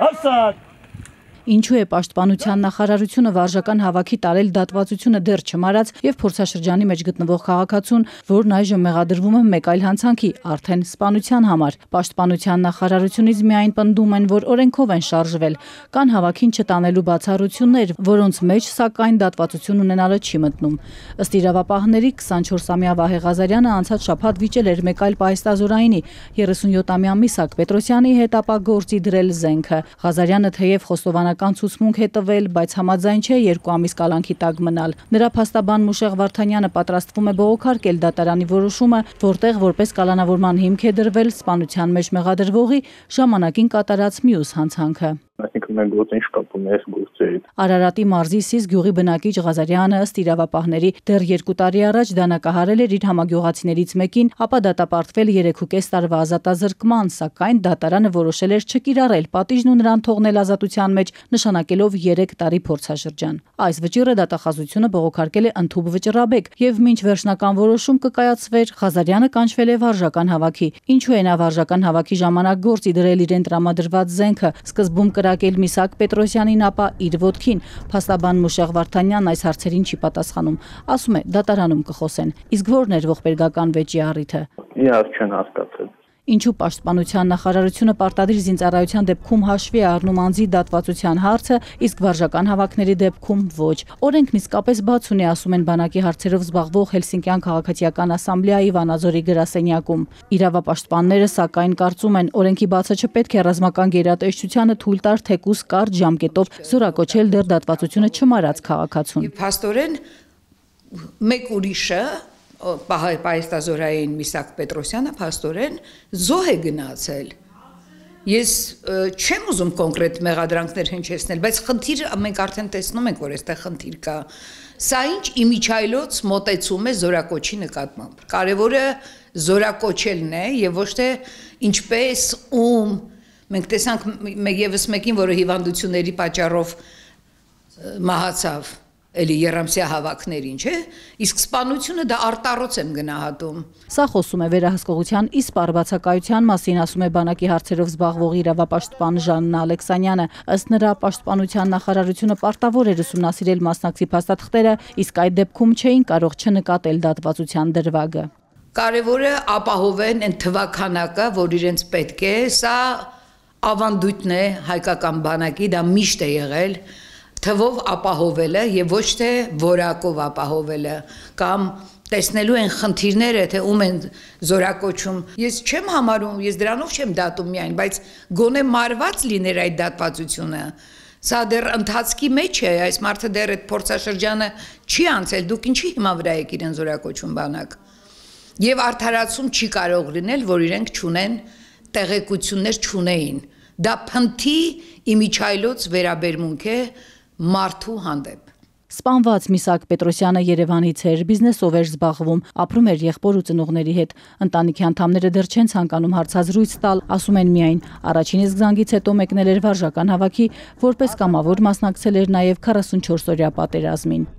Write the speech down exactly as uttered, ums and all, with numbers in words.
Ավսատ Ինչու է պաշտպանության նախարարությունը վարժական հավաքի տարել դատվածությունը դեռ չմարած եւ փորձաշրջանի մեջ գտնվող քաղաքացուն, որն այժմ մեղադրվում է մեկ այլ հանցանքի, արդեն սպանության համար։ Պաշտպանության նախարարությունից միայն պնդում են, որ օրենքով են շարժվել, կան հավաքին չտանելու բացառություններ, որոնց մեջ սակայն դատվածություն ունենալը չի մտնում։ Ըստ իրավապահների քսանչորսամյա Վահե Ղազարյանը անցած շաբաթ վիճել էր մեկ այլ պահեստազորայինի երեսունյոթամյա Միսակ Պետրոսյանի հետ ապա գործի դրել զենքը։ Ղազարյանը թեև խոստովանական ցուցմունք է տվել, բայց համաձայն չէ երկու ամիս կալանքի տակ մնալ։ Նրա փաստաբան Մուշեղ Վարդանյանը պատրաստվում է բողոքարկել դատարանի որոշումը, որտեղ որպես կալանավորման հիմք է դրվել սպանության մեջ մեղադրվողի ժամանակին կատարած մյուս հանցանքը։ Այսինքն մենք գործին շփոթում ենք գործերից։ Արարատի մարզի Սիս գյուղի բնակիչ Ղազարյանը ըստ իրավապահների դեռ երկու տարի առաջ դանակահարել էր իր համագյուղացիներից մեկին, ապա դատապարտվել երեքուկես տարվա ազատազրկման, սակայն դատարանը որոշել էր չկիրառել պատիժն ու նրան թողնել ազատության մեջ, նշանակելով երեք տարի փորձաշրջան։ Այս վճիռը դատախազությունը բողոքարկել է ընդհուպ վճռաբեկ եւ մինչ վերջնական որոշում կկայացվեր, Ղազարյանը կանչվել է վարժական հավաքի։ Ինչու է նա վարժական հավաքի ժամանակ գործի դրել իրեն տրամադրված զենքը, սկզբում կրակել Միսակ Պետրոսյանին, ապա իր ոտքին։ Փաստաբան Մուշեղ Վարդանյանն այս հարցերին չի պատասխանում։ Ասում է, դատարանում կխոսեն։ Իսկ ո՞րն էր ողբերգական վեճի առիթը։ Իհարկե չեն հասկացել։ Ինչու պաշտպանության նախարարությունը պարտադիր զինծառայության դեպքում հաշվի է առնում անձի դատվածության հարցը, իսկ վարժական հավաքների դեպքում ոչ։ Օրենքն իսկապես բաց ունի, ասում են բանակի հարցերով զբաղվող Հելսինկյան քաղաքացիական ասամբլեայի Վանաձորի գրասենյակում։ Իրավապաշտպանները սակայն կարծում են, օրենքի բացը չպետք է ռազմական գերատեսչությանը թույլ տար թեկուզ կարճ ժամկետով զորակոչել դեռ դատվածությունը չմարած քաղաքացուն։ Փաստորեն մեկ ուրիշը պահեստազորային Միսակ Պետրոսյանը փաստորեն զոհ է գնացել։ Ես չեմ ուզում կոնկրետ մեղադրանքներ հնչեցնել, բայց խնդիրը մենք արդեն տեսնում ենք, որ այստեղ խնդիր կա։ Սա ինչ իմիջայլոց մոտեցում է զորակոչի նկատմամբ։ Կարևորը զորակոչելն է եւ ոչ թե ինչպես ում մենք տեսանք մեկ եւս մեկին, որը հիվանդությունների պատճառով մահացավ։ Էլի երամսյա հավաքներին, չէ՞։ Իսկ սպանությունը դա արտառոց եմ գնահատում։ Սա խոսում է վերահսկողության իսպառ բացակայության մասին, ասում է բանակի հարցերով զբաղվող իրավապաշտպան Ժաննա Ալեքսանյանը։ Ըստ նրա, պաշտպանության նախարարությունը պարտավոր էր ուսումնասիրել մասնակցի փաստաթղթերը, իսկ այդ դեպքում չէին կարող չնկատել դատվածության դրվագը։ Կարևորը ապահովեն այն թվականակը, որ իրենց պետք է, սա ավանդույթն է հայկական բանակի, դա միշտ է եղել։ Թվով ապահովելը եւ ոչ թե որակով ապահովելը կամ տեսնելու են խնդիրները, թե ում են զորակոչում։ Ես չեմ համարում, ես դրանով չեմ դատում միայն, բայց գոնե մարված լիներ այդ դատվածությունը։ Սա դեռ ընթացքի մեջ է, այս մարդը դեռ այդ փորձաշրջանը չի անցել, դուք ինչի հիմա վրա եք իրեն զորակոչում բանակ։ Եվ արդարացում չի կարող լինել, որ իրենք չունեն տեղեկություններ չունեին։ Դա փնթի իմիջայլոց վերաբերմունք է մարդու հանդեպ։ Սպանված Միսակ Պետրոսյանը Երևանից էր, բիզնեսով էր զբաղվում, ապրում էր եղբոր ու ծնողների հետ։ Ընտանիքի անդամները դեռ չեն ցանկանում հարցազրույց տալ, ասում են միայն, առաջին իսկ զանգից հետո մեկնել էր վարժական հավաքի, որպես կամավոր մասնակցել էր նաև քառասունչորս օրյա պատերազմին։